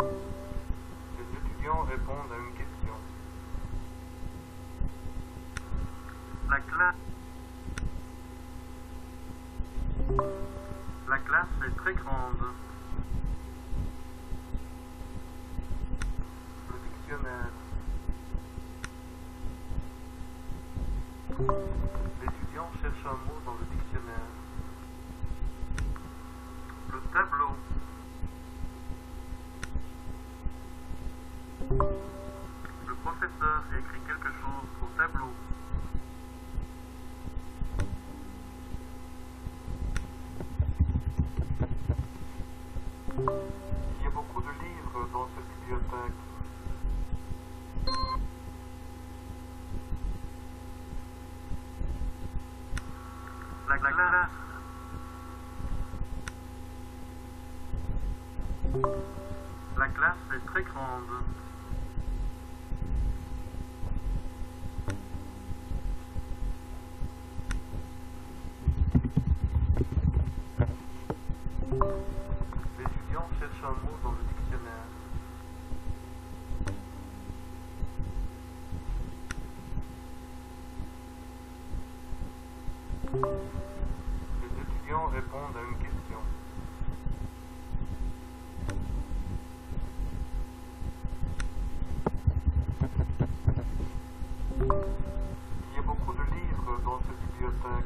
Les étudiants répondent à une question. La classe est très grande. Le dictionnaire. L'étudiant cherche un mot dans le dictionnaire. Le tableau. Le professeur écrit quelque chose au tableau. Il y a beaucoup de livres dans cette bibliothèque. La classe. La classe est très grande. L'étudiant cherche un mot dans le dictionnaire. Les étudiants répondent à une question. Il y a beaucoup de livres dans cette bibliothèque.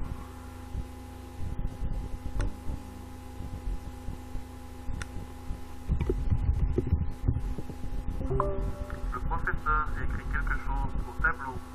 Le professeur écrit quelque chose au tableau.